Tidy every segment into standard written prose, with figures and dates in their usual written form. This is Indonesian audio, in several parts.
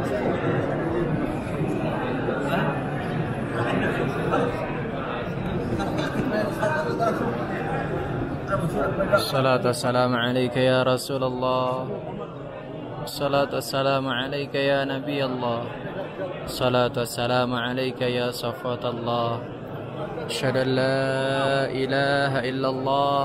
الصلاة والسلام عليك يا رسول الله. الصلاة والسلام عليك يا نبي الله. الصلاة والسلام عليك يا صفوة الله. أشهد أن لا إله إلا الله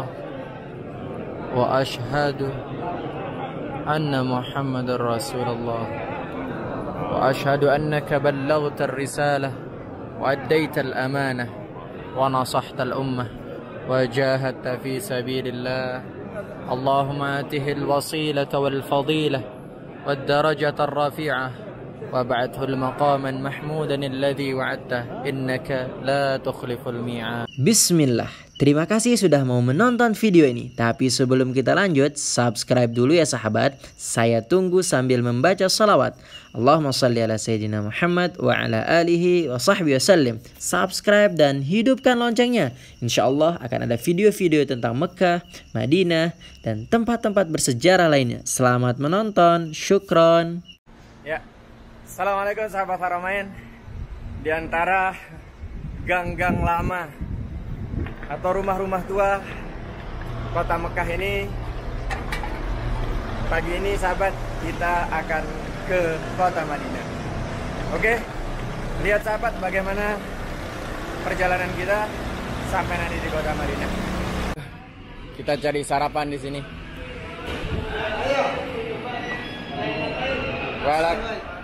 وأشهد أن محمد رسول الله وأشهد أنك بلغت الرسالة وأديت الأمانة ونصحت الأمة وجاهدت في سبيل الله. اللهم آته الوسيلة والفضيلة والدرجة الرفيعة وابعثه المقام محمودا الذي وعدته إنك لا تخلف الميعاد. Bismillah. Terima kasih sudah mau menonton video ini. Tapi sebelum kita lanjut, subscribe dulu ya sahabat. Saya tunggu sambil membaca salawat. Allahumma salli ala Sayyidina Muhammad wa ala alihi wa sahbihi wasallim. Subscribe dan hidupkan loncengnya. Insya Allah akan ada video-video tentang Mekah, Madinah, dan tempat-tempat bersejarah lainnya. Selamat menonton. Syukron. Ya, Assalamualaikum sahabat Haramain. Di antara gang-gang lama atau rumah-rumah tua kota Mekah ini, pagi ini sahabat kita akan ke kota Madinah. Oke, lihat sahabat bagaimana perjalanan kita sampai nanti di kota Madinah. Kita cari sarapan di sini. Walak.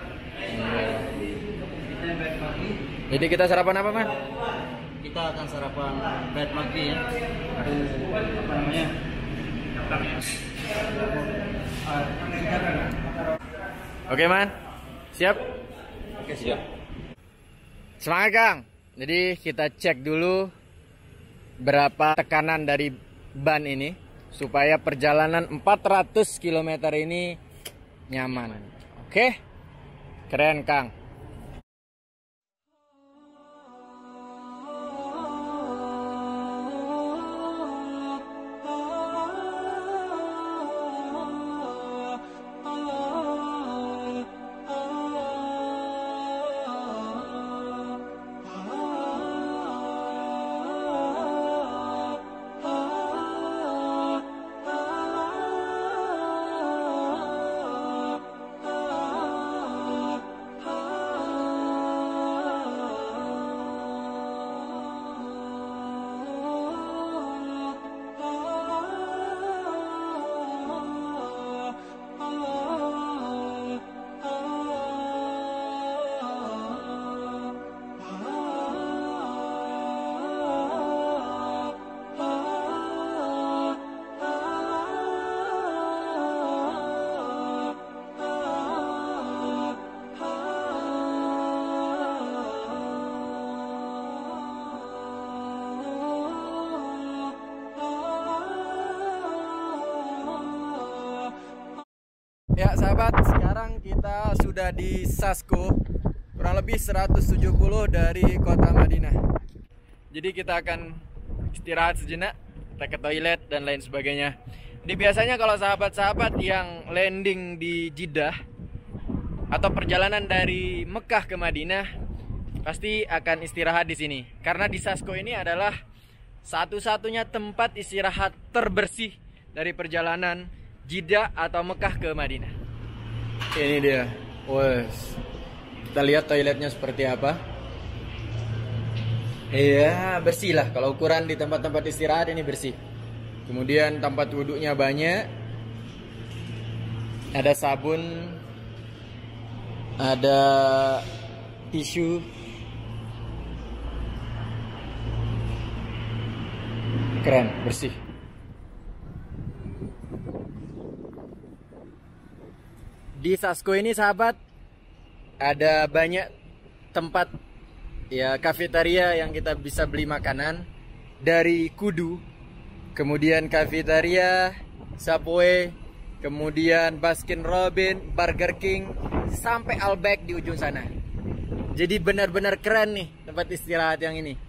Jadi kita sarapan apa, Man? Kita akan sarapan bread McD ya. Apa namanya? Oke, Man. Siap? Oke, siap. Semangat, Kang. Jadi kita cek dulu berapa tekanan dari ban ini supaya perjalanan 400 km ini nyaman. Oke? Keren, Kang. Ya sahabat, sekarang kita sudah di Sasko, kurang lebih 170 dari kota Madinah. Jadi kita akan istirahat sejenak, kita ke toilet dan lain sebagainya. Jadi biasanya kalau sahabat-sahabat yang landing di Jeddah atau perjalanan dari Mekah ke Madinah pasti akan istirahat di sini. Karena di Sasko ini adalah satu-satunya tempat istirahat terbersih dari perjalanan Jeddah atau Mekah ke Madinah. Ini dia. Wes. Kita lihat toiletnya seperti apa. Iya, bersih lah. Kalau ukuran di tempat-tempat istirahat ini bersih. Kemudian tempat wudhunya banyak. Ada sabun. Ada tisu. Keren, bersih. Di Sasko ini sahabat ada banyak tempat ya kafetaria yang kita bisa beli makanan dari Kudu, kemudian kafetaria, Subway, kemudian Baskin Robbins, Burger King, sampai Outback di ujung sana. Jadi benar-benar keren nih tempat istirahat yang ini.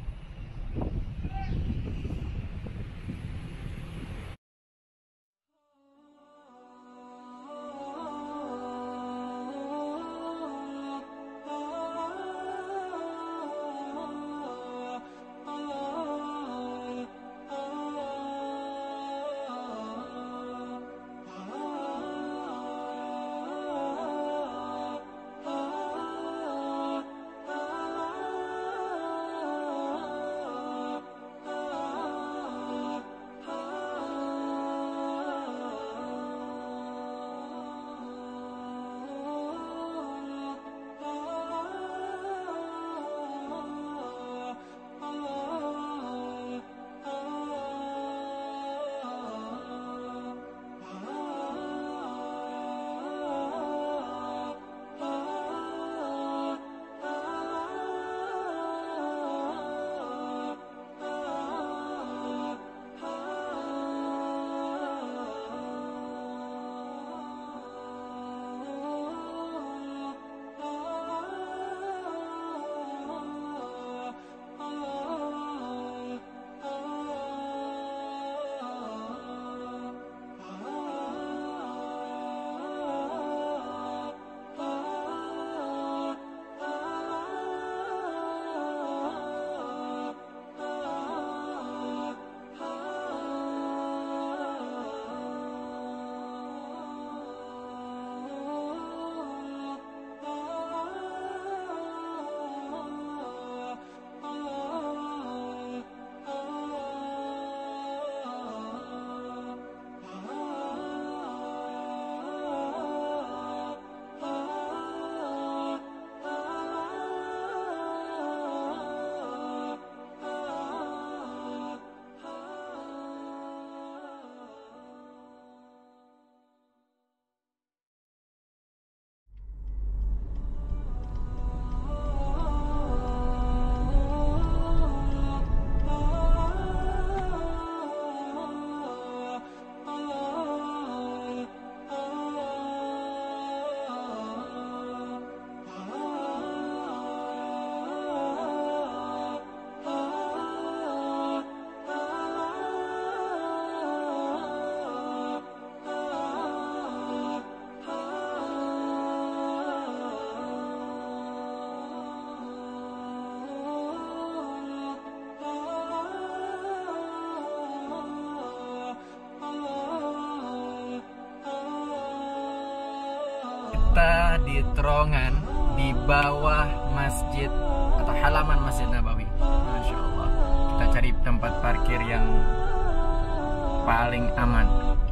di terowongan di bawah masjid atau halaman Masjid Nabawi. Masya Allah. Kita cari tempat parkir yang paling aman.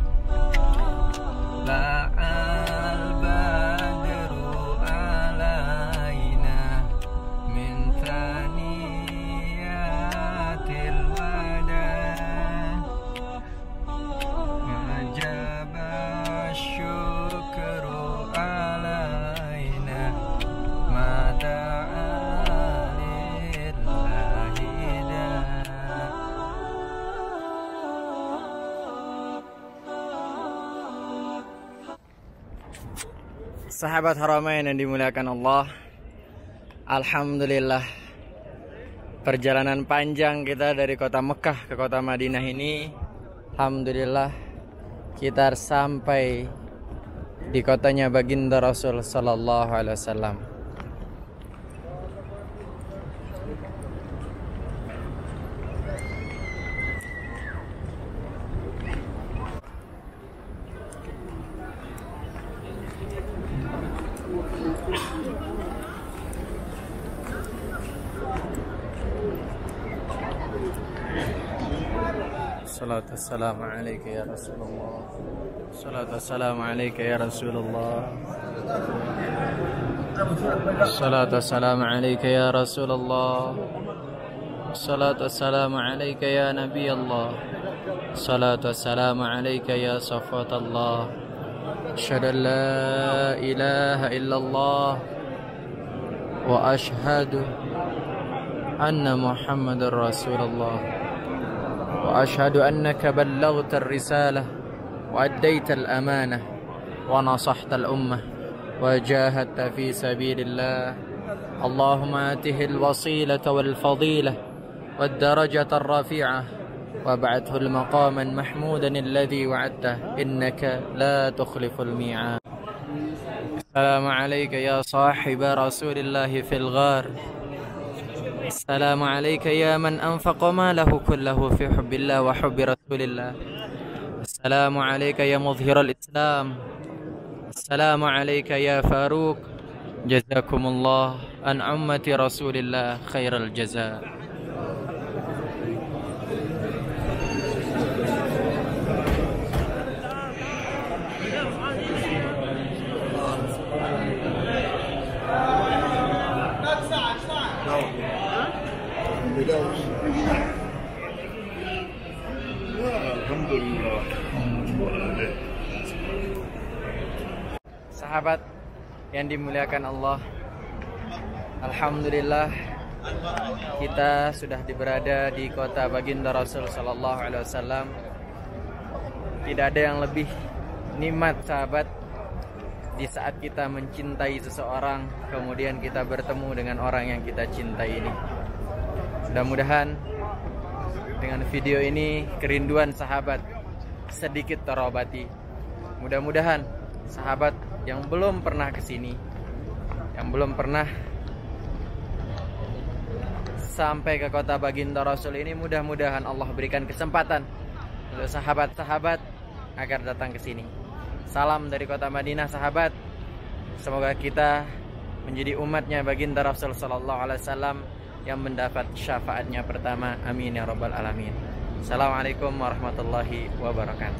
La'al badru alaina min thaniyatil wada wajaba syukru alaina mada'a lillahi da. Sahabat Haramain yang dimuliakan Allah, alhamdulillah perjalanan panjang kita dari kota Mekah ke kota Madinah ini, alhamdulillah kita sampai di kotanya baginda Rasul sallallahu alaihi wasallam. Salatu wassalamu alaika ya Rasulullah. Salatu wassalamu alaika ya Rasulullah. Salatu wassalamu alaika ya Rasulullah. Salatu wassalamu alaika ya Nabi Allah. Salatu wassalamu alaika ya Safwat Allah. Asyhadu an la ilaha illallah wa asyhadu anna Muhammadar Rasulullah. وأشهد أنك بلغت الرسالة وأديت الأمانة ونصحت الأمة وجاهدت في سبيل الله. اللهم آته الوسيلة والفضيلة والدرجة الرفيعة وابعثه المقاما محمودا الذي وعدته إنك لا تخلف الميعاد. السلام عليك يا صاحب رسول الله في الغار. السلام عليك يا من أنفق ماله كله في حب الله وحب رسول الله. السلام عليك يا مظهر الإسلام. السلام عليك يا فاروق. جزاكم الله عن أمة رسول الله خير الجزاء. Sahabat yang dimuliakan Allah, alhamdulillah kita sudah berada di kota baginda Rasul sallallahu alaihi wasallam. Tidak ada yang lebih nikmat sahabat di saat kita mencintai seseorang kemudian kita bertemu dengan orang yang kita cintai ini. Mudah-mudahan dengan video ini kerinduan sahabat sedikit terobati. Mudah-mudahan sahabat yang belum pernah kesini, yang belum pernah sampai ke kota baginda Rasul ini, mudah-mudahan Allah berikan kesempatan untuk sahabat-sahabat agar datang ke sini. Salam dari kota Madinah sahabat. Semoga kita menjadi umatnya baginda Rasul sallallahu alaihi wasallam yang mendapat syafaatnya pertama. Amin ya rabbal alamin. Assalamualaikum warahmatullahi wabarakatuh.